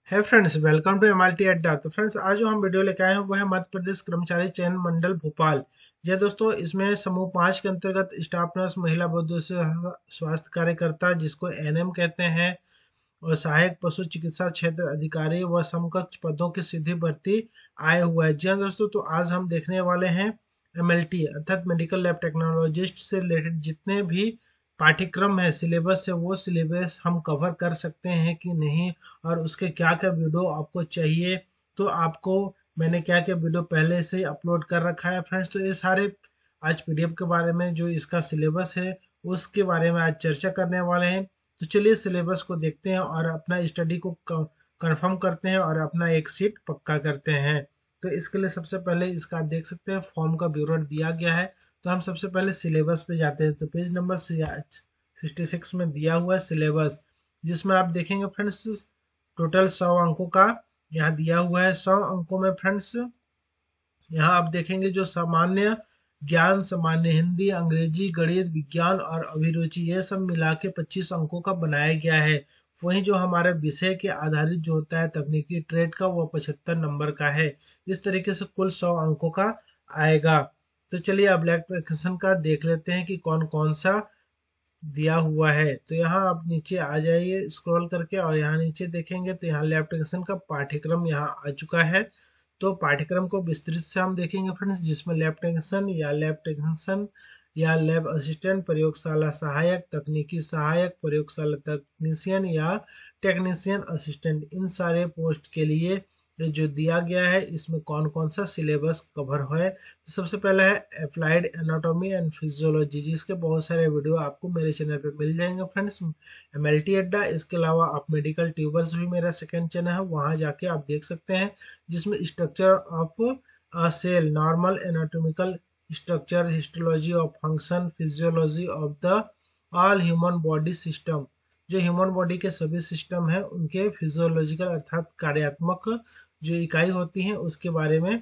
है friends, welcome to MRT अड्डा। तो फ्रेंड्स, आज जो हम वीडियो लेके आए हैं वो है मध्य प्रदेश कर्मचारी चयन मंडल भोपाल। जी दोस्तों, इसमें समूह 5 के अंतर्गत स्टाफ नर्स, महिला बुद्ध स्वास्थ्य कार्यकर्ता जिसको एनएम कहते हैं, और सहायक पशु चिकित्सा क्षेत्र अधिकारी व समकक्ष पदों की सीधी भर्ती आए हुआ है। जी हाँ दोस्तों, तो आज हम देखने वाले हैं एमएलटी अर्थात मेडिकल लैब टेक्नोलॉजिस्ट से रिलेटेड जितने भी पाठ्यक्रम है, सिलेबस है, वो सिलेबस हम कवर कर सकते हैं कि नहीं, और उसके क्या क्या वीडियो आपको चाहिए। तो आपको मैंने क्या क्या वीडियो पहले से ही अपलोड कर रखा है फ्रेंड्स। तो ये सारे आज पीडीएफ के बारे में, जो इसका सिलेबस है उसके बारे में आज चर्चा करने वाले हैं। तो चलिए सिलेबस को देखते हैं और अपना स्टडी को कंफर्म करते हैं और अपना एक सीट पक्का करते हैं। तो इसके लिए सबसे पहले इसका आप देख सकते हैं फॉर्म का विवरण दिया गया है। तो हम सबसे पहले सिलेबस पे जाते हैं। तो पेज नंबर 66 में दिया हुआ है सिलेबस, जिसमें आप देखेंगे फ्रेंड्स टोटल 100 अंकों का यहाँ दिया हुआ है। 100 अंकों में फ्रेंड्स यहाँ आप देखेंगे जो सामान्य ज्ञान, सामान्य हिंदी, अंग्रेजी, गणित, विज्ञान और अभिरुचि, ये सब मिला के 25 अंकों का बनाया गया है। वहीं जो हमारे विषय के आधारित जो होता है तकनीकी ट्रेड का, वो 75 नंबर का है। इस तरीके से कुल 100 अंकों का आएगा। तो चलिए अब इलेक्ट्रिशियन का देख लेते हैं कि कौन कौन सा दिया हुआ है। तो यहाँ आप नीचे आ जाइए स्क्रॉल करके, और यहाँ नीचे देखेंगे तो यहाँ लैब टेक्नीशियन का पाठ्यक्रम यहाँ आ चुका है। तो पाठ्यक्रम को विस्तृत से हम देखेंगे फ्रेंड्स, जिसमें लैब टेक्नीशियन या लैब टेक्नीशियन या लैब असिस्टेंट, प्रयोगशाला सहायक, तकनीकी सहायक, प्रयोगशाला तकनीशियन या टेक्नीशियन असिस्टेंट, इन सारे पोस्ट के लिए ये जो दिया गया है इसमें कौन कौन सा सिलेबस कवर है। तो सबसे पहला है अप्लाइड एनाटॉमी एंड फिजियोलॉजी, जिसके बहुत सारे वीडियो आपको मेरे चैनल पे मिल जाएंगे फ्रेंड्स, एमएलटी अड्डा। इसके अलावा आप मेडिकल ट्यूबर्स भी मेरा सेकंड चैनल है, वहां जाके आप देख सकते हैं, जिसमें structure of a cell, normal anatomical structure, histology of function, physiology of the all human body system, जो ह्यूमन बॉडी के सभी सिस्टम है उनके फिजियोलॉजिकल अर्थात कार्यात्मक जो इकाई होती है उसके बारे में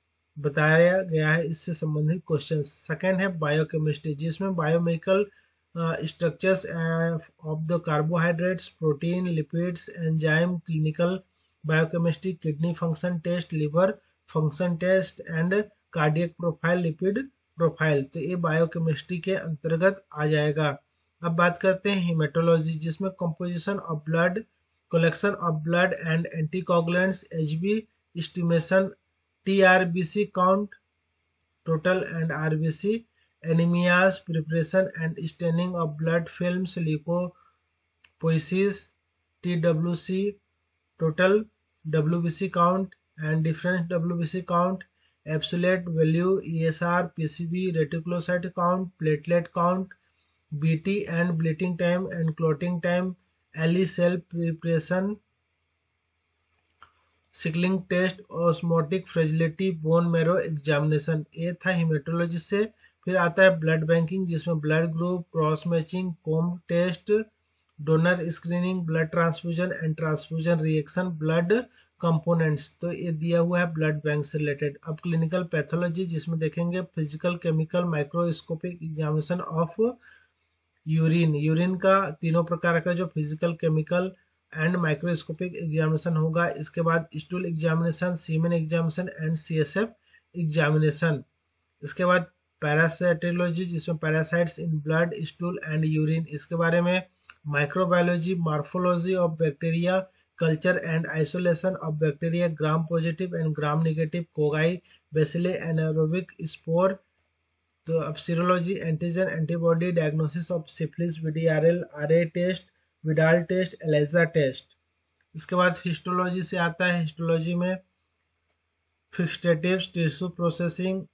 बताया गया है, इससे संबंधित क्वेश्चन। सेकंड है बायोकेमिस्ट्री, जिसमें biomedical structures of the carbohydrates, protein, lipids, enzyme, clinical biochemistry, kidney function test, liver function test and cardiac profile, lipid profile. तो ये बायोकेमिस्ट्री के अंतर्गत आ जाएगा। अब बात करते हैं हेमेटोलॉजी, जिसमें composition of blood, collection of blood and anticoagulants, Hb estimation, TRBC count, total and RBC, anemias, preparation and staining of blood films, lipopoiesis, TWC, total WBC count and difference WBC count, absolute value, ESR, PCB, reticulocyte count, platelet count, BT and bleeding time and clotting time, LE cell preparation, sickling test, osmotic fragility, bone marrow examination. ये था hematology से। फिर आता है blood banking, जिसमें blood group, cross matching, Coombs test, donor screening, blood transfusion and transfusion reaction, blood components. तो ये दिया हुआ है ब्लड बैंक से रिलेटेड। अब क्लिनिकल पैथोलॉजी, जिसमें देखेंगे physical, chemical, microscopic examination of urine, urine का तीनों प्रकार का जो physical, chemical and microscopic examination होगा। इसके बाद stool examination, semen examination and CSF examination. इसके बाद पैरासाइटोलॉजी, जिसमें parasites in blood, stool and urine, इसके बारे में। Microbiology, morphology of bacteria, culture and isolation of bacteria, gram positive and gram negative cocci, bacilli anaerobic spore. तो अब serology, antigen antibody, diagnosis of syphilis, VDRL, RA test, Widal test, ELISA test. इसके बाद histology से आता है। Histology में fixative tissue processing,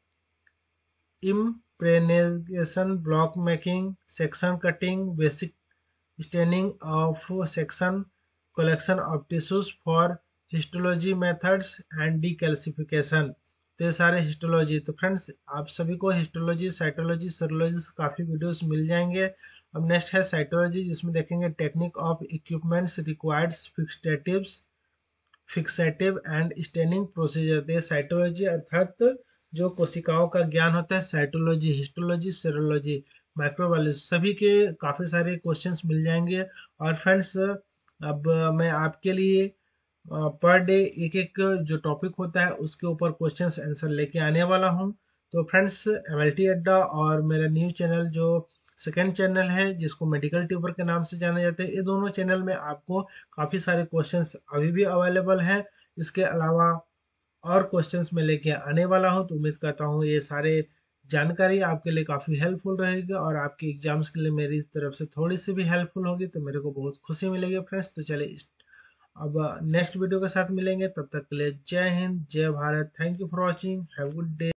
impregnation, block making, section cutting, basic staining of section, collection of tissues for histology methods and decalcification. तो ये सारे histology. तो फ्रेंड्स, आप सभी को हिस्टोलॉजी, साइटोलॉजी, सीरोलॉजी से काफ़ी वीडियोस मिल जाएंगे। अब नेक्स्ट है साइटोलॉजी, जिसमें देखेंगे technique of equipments required, fixative and staining procedure. तो ये साइटोलॉजी अर्थात जो कोशिकाओं का ज्ञान होता है, साइटोलॉजी, हिस्टोलॉजी, सीरोलॉजी, माइक्रोबायोलॉजी, सभी के काफ़ी सारे क्वेश्चंस मिल जाएंगे। और फ्रेंड्स, अब मैं आपके लिए पर डे एक एक जो टॉपिक होता है उसके ऊपर क्वेश्चंस आंसर लेके आने वाला हूँ। तो फ्रेंड्स, एमएलटी अड्डा और मेरा न्यू चैनल जो सेकंड चैनल है जिसको मेडिकल ट्यूबर के नाम से जाना जाता है, ये दोनों चैनल में आपको काफ़ी सारे क्वेश्चंस अभी भी अवेलेबल हैं। इसके अलावा और क्वेश्चंस मैं लेके आने वाला हूँ। तो उम्मीद करता हूँ ये सारे जानकारी आपके लिए काफ़ी हेल्पफुल रहेगी और आपके एग्जाम्स के लिए मेरी तरफ से थोड़ी सी भी हेल्पफुल होगी तो मेरे को बहुत खुशी मिलेगी फ्रेंड्स। तो चलिए अब नेक्स्ट वीडियो के साथ मिलेंगे, तब तक के लिए जय हिंद, जय Bharat. Thank you for watching, have good day.